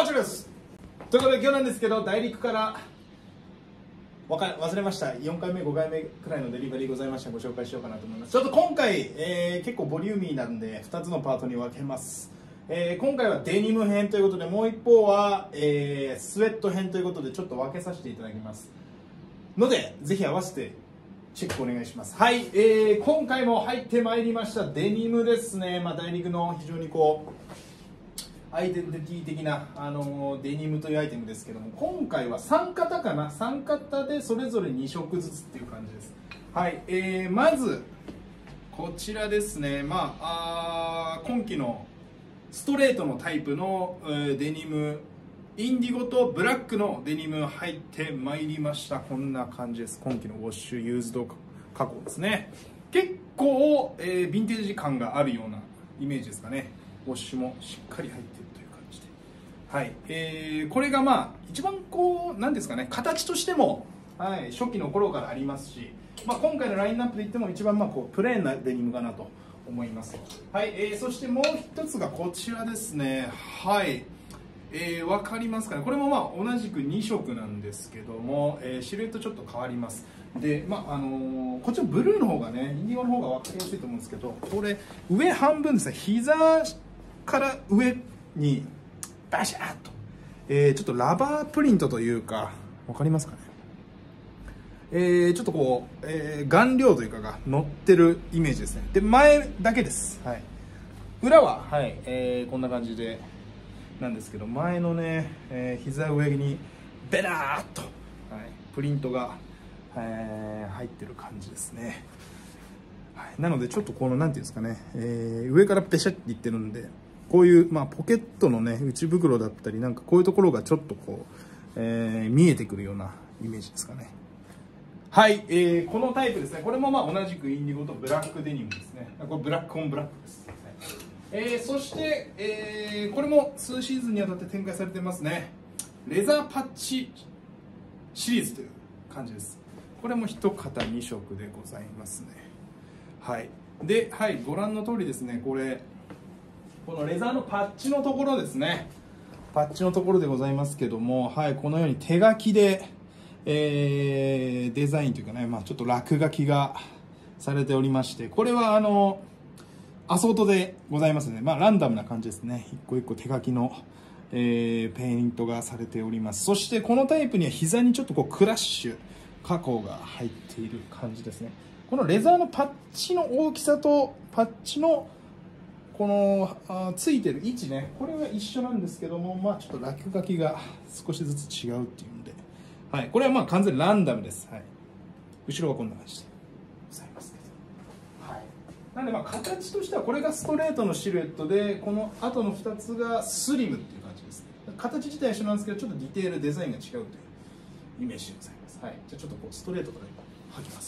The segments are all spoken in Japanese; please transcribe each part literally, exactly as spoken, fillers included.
しです。ということで今日なんですけど、大陸からわか忘れましたよんかいめごかいめくらいのデリバリーございました。ご紹介しようかなと思います。ちょっと今回、えー、結構ボリューミーなんでふたつのパートに分けます。えー、今回はデニム編ということで、もう一方は、えー、スウェット編ということでちょっと分けさせていただきますので、ぜひ合わせてチェックお願いします。はい、えー、今回も入ってまいりましたデニムですね。まあ、大陸の非常にこうアイデンティティ的な、あのー、デニムというアイテムですけども、今回はさん型かな、さん型でそれぞれに色ずつっていう感じです。はい、えー、まずこちらですね。まあ、あ今季のストレートのタイプの、えー、デニム、インディゴとブラックのデニム入ってまいりました。こんな感じです。今季のウォッシュユーズド加工ですね。結構、えー、ヴィンテージ感があるようなイメージですかね。ウォッシュもしっかり入っているという感じで、はい、えー、これがまあ一番こうなんですかね、形としても、はい、初期の頃からありますし、まあ、今回のラインナップで言っても一番まあこうプレーンなデニムかなと思います。はい、えー、そしてもう一つがこちらですね。はい、えー、分かりますかね。これもまあ同じくに色なんですけども、えー、シルエットちょっと変わります。で、まああのー、こっちのブルーの方がね、インディゴの方が分かりやすいと思うんですけど、これ上半分ですね、膝から上にバシャーっと、えー、ちょっとラバープリントというか、分かりますかね。えー、ちょっとこう、えー、顔料というかが乗ってるイメージですね。で、前だけです。はい、裏は、はい、えー、こんな感じでなんですけど、前のね、えー、膝上にベラーっと、はい、プリントが、えー、入ってる感じですね。はい、なのでちょっとこのなんていうんですかね、えー、上からペシャっていってるんで、こういう、まあ、ポケットのね内袋だったりなんかこういうところがちょっとこう、えー、見えてくるようなイメージですかね。はい、えー、このタイプですね。これもまあ同じくインディゴとブラックデニムですね。これブラックオンブラックです。はい、えー、そして、えー、これもにシーズンにわたって展開されてますね。レザーパッチシリーズという感じです。これも一型に色でございますね。はい、で、はい、ご覧の通りですね。これこのレザーのパッチのところですね。パッチのところでございますけども、はい、このように手書きで、えー、デザインというかね、まあ、ちょっと落書きがされておりまして、これはあのアソートでございますね。まあランダムな感じですね。一個一個手書きの、えー、ペイントがされております。そしてこのタイプには膝にちょっとこうクラッシュ加工が入っている感じですね。このレザーのパッチの大きさとパッチのこのあついてる位置ね、これは一緒なんですけども、まあちょっと落書きが少しずつ違うっていうので、はい、これはまあ完全にランダムです。はい、後ろはこんな感じでございますけど、はい、なんでまあ形としてはこれがストレートのシルエットで、この後のふたつがスリムっていう感じですね。形自体は一緒なんですけど、ちょっとディテールデザインが違うというイメージでございます。はい、じゃあちょっとこうストレートから履きます。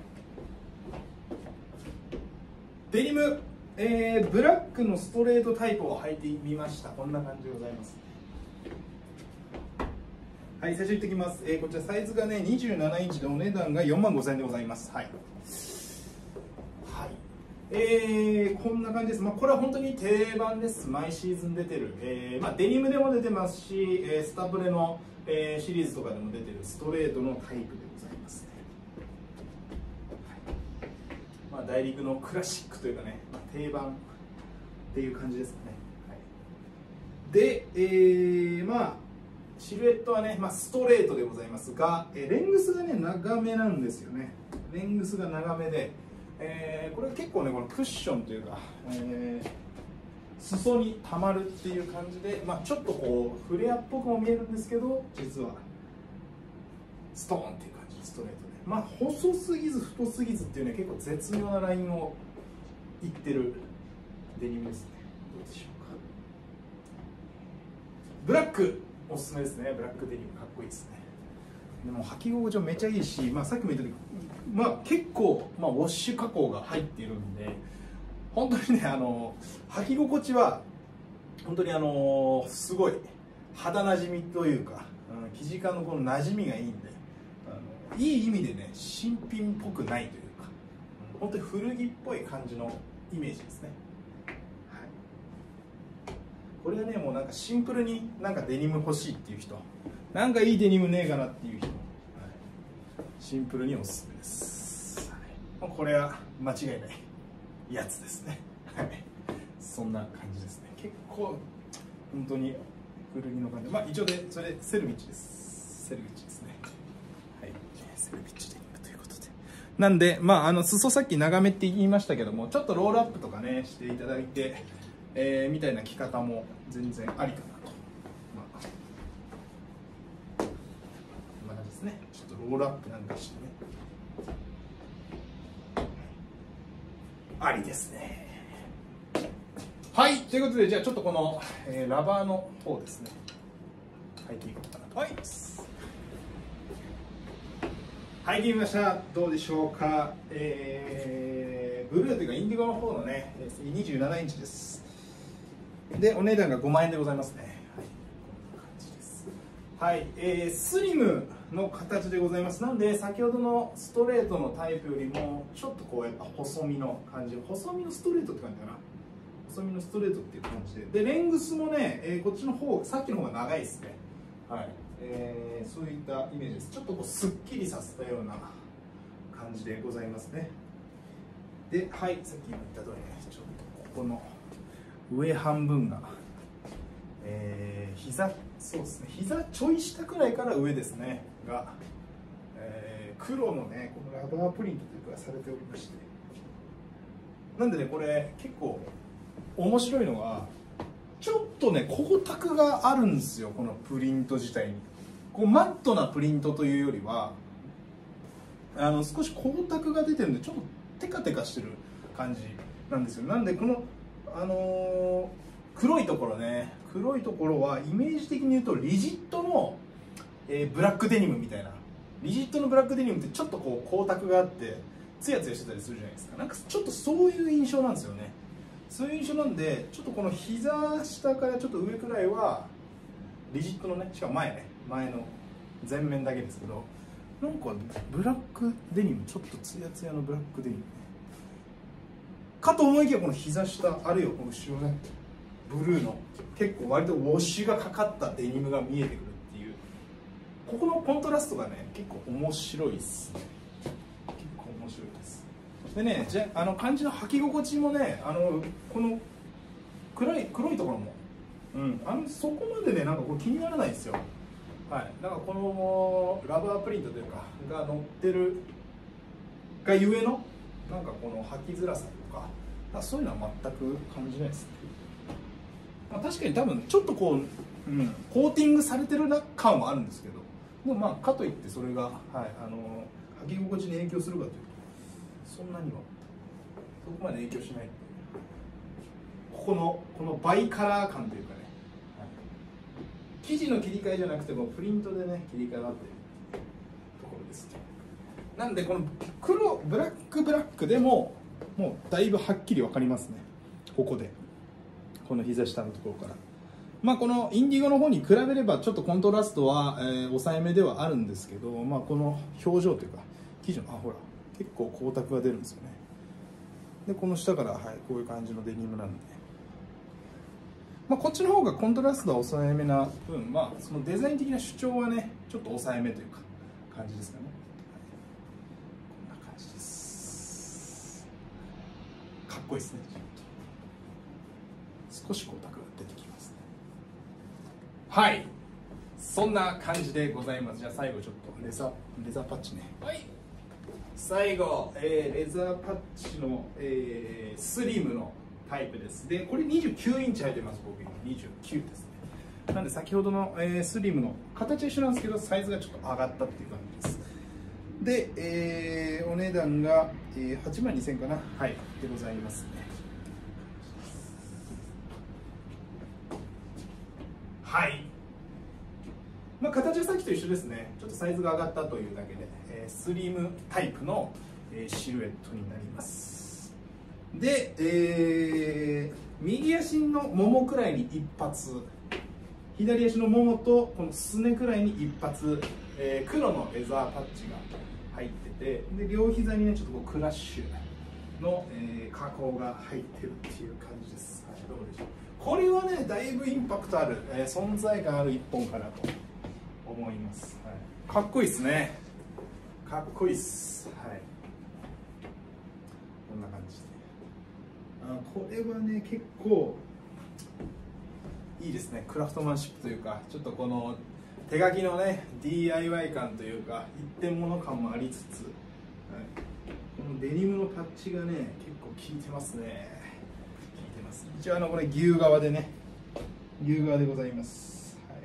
デニム、えー、ブラックのストレートタイプを履いてみました。こんな感じでございます。はい、最初言ってきます。えー、こちらサイズがねにじゅうななインチでお値段がよんまんごせんえんでございます。はい、はい、えー、こんな感じです。まあ、これは本当に定番です。毎シーズン出てる、えーまあ、デニムでも出てますし、えー、スタブレの、えー、シリーズとかでも出てるストレートのタイプでございますね。まあ、大陸のクラシックというかね、まあ、定番っていう感じですかね。はい、で、えー、まあシルエットはね、まあ、ストレートでございますが、えー、レングスがね長めなんですよね。レングスが長めで、えー、これ結構ねこのクッションというか、えー、裾にたまるっていう感じで、まあ、ちょっとこうフレアっぽくも見えるんですけど、実はストーンっていう感じのストレートで、まあ細すぎず太すぎずっていうね、結構絶妙なラインをいってるデニムですね。どうでしょうか。ブラックおすすめですね。ブラックデニムかっこいいですね。でも履き心地もめっちゃいいし、まあ、さっきも言ったように、まあ、結構、まあ、ウォッシュ加工が入っているんで、本当にねあの履き心地は本当にあのすごい肌なじみというか、うん、生地感のこの馴染みがいいんで、あのいい意味でね新品っぽくないというか、うん、本当に古着っぽい感じのイメージですね。はい、 これはねもうなんかシンプルになんかデニム欲しいっていう人、なんかいいデニムねえかなっていう人、はい、シンプルにおすすめです、はい、これは間違いないやつですね、はい、そんな感じですね。結構本当に古着の感じ、まあ一応でそれセルビッチです、セルビッチですね、はい、セルビッチデニムということで、なんでまああの裾さっき長めって言いましたけども、ちょっとロールアップとかねしていただいて、えー、みたいな着方も全然ありかなと、まあ、こんな感じですね。ちょっとロールアップなんかしてね、ありですね。はい、ということでじゃあちょっとこの、えー、ラバーの方ですね履いていこうかなと思います。履いてみました。どうでしょうか。えー、ブルーというかインディゴの方のねにじゅうななインチです。でお値段がごまんえんでございますね。はい、こんな感じです。はい、えー、スリムの形でございます。なんで先ほどのストレートのタイプよりもちょっとこうやっぱ細身の感じ、細身のストレートって感じかな。細身のストレートっていう感じで、でレングスもね、えー、こっちの方さっきの方が長いですね。はい、えー、そういったイメージです。ちょっとこうすっきりさせたような感じでございますね。で、はい、さっき言った通りね、ちょっとここの上半分が、えー、膝、そうですね、膝ちょい下くらいから上ですねが、えー、黒のねこのラバープリントというかされておりまして、なんでねこれ結構面白いのがちょっとね光沢があるんですよ、このプリント自体に。こうマットなプリントというよりはあの少し光沢が出てるんでちょっとテカテカしてる感じなんですよ。なんでこのあのー、黒いところね、黒いところはイメージ的に言うとリジットの、えー、ブラックデニムみたいな。リジットのブラックデニムってちょっとこう光沢があってツヤツヤしてたりするじゃないですか。なんかちょっとそういう印象なんですよね。そういう印象なんで、ちょっとこの膝下からちょっと上くらいはリジットのね、しかも前ね、前の前面だけですけど、なんかブラックデニム、ちょっとツヤツヤのブラックデニムねかと思いきや、この膝下あるいはこの後ろねブルーの結構割とウォッシュがかかったデニムが見えてくるっていう、ここのコントラストがね結構面白いですね。結構面白いです。でね、じゃあの感じの履き心地もね、あのこの暗い黒いところも、うん、あのそこまでねなんかこう気にならないですよ。はい、なんかこのラバープリントというかが乗ってるがゆえのなんかこの履きづらさとか、かそういうのは全く感じないですね。まあ、確かに多分ちょっとこう、うん、コーティングされてるな感はあるんですけど、でもまあかといってそれが、はい、あの履き心地に影響するかというとそんなにはそこまで影響しない。ここのこのバイカラー感というかね、はい、生地の切り替えじゃなくてもプリントでね切り替わっているところですね。なんでこの黒ブラックブラックでももうだいぶはっきり分かりますね。ここでこの膝下のところから、まあ、このインディゴの方に比べればちょっとコントラストは、えー、抑えめではあるんですけど、まあ、この表情というか生地のあほら結構光沢が出るんですよね。でこの下から、はい、こういう感じのデニムなんで、まあ、こっちの方がコントラストは抑えめな分、まあ、そのデザイン的な主張はねちょっと抑えめというか感じですかね。こんな感じです。かっこいいですね。少し光沢が出てきますね。はい、そんな感じでございます。じゃあ最後ちょっとレザーレザーパッチね。はい、最後、えー、レザーパッチの、えー、スリムのタイプです。でこれにじゅうきゅうインチ入ってます。僕にじゅうきゅうですね。なんで先ほどの、えー、スリムの形は一緒なんですけどサイズがちょっと上がったっていう感じです。で、えー、お値段が、えー、はちまんにせんえんかな、はい、でございますね。はい、まあ、形はさっきと一緒ですね。ちょっとサイズが上がったというだけで、えー、スリムタイプの、えー、シルエットになります。で、えー、右足のももくらいに一発、左足のももとこのすねくらいに一発、えー、黒のレザーパッチが入ってて、で両膝にねちょっとこうクラッシュの、えー、加工が入ってるっていう感じです。はい、どうでしょう。 これはねだいぶインパクトある、えー、存在感あるいっぽんかなと思います、はい、かっこいいですね。かっこいいっす。はい、こんな感じで、あこれはね結構いいですね。クラフトマンシップというか、ちょっとこの手書きのね ディーアイワイ 感というか一点物感もありつつ、はい、このデニムのパッチがね結構効いてますね。効いてます。一応あのこれ牛革でね、牛革でございます、はい。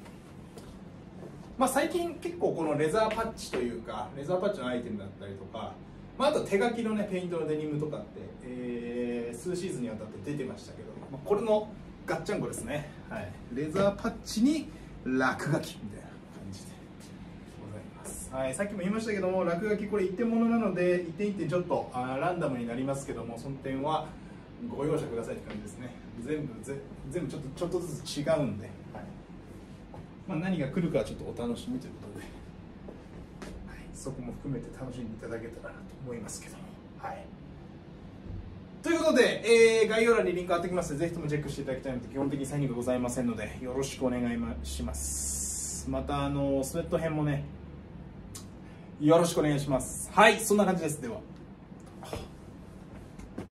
まあ最近結構このレザーパッチというかレザーパッチのアイテムだったりとか、まあ、あと手書きのねペイントのデニムとかって、えー、数シーズンにわたって出てましたけど、まあ、これのガッチャンコですね、はい、レザーパッチに落書きみたいな感じでございます、はい、さっきも言いましたけども、落書きこれ一点物なので一点一点ちょっとあランダムになりますけども、その点はご容赦くださいって感じですね。全部ぜ全部ちょっとちょっとずつ違うんで、はい、まあ、何が来るかはちょっとお楽しみということで、はい、そこも含めて楽しんでいただけたらなと思いますけども、はい。ということで、えー、概要欄にリンク貼っておきますので、ぜひともチェックしていただきたいので、基本的にサインがございませんので、よろしくお願いします。また、あのスウェット編もね、よろしくお願いします。はい、そんな感じです。では。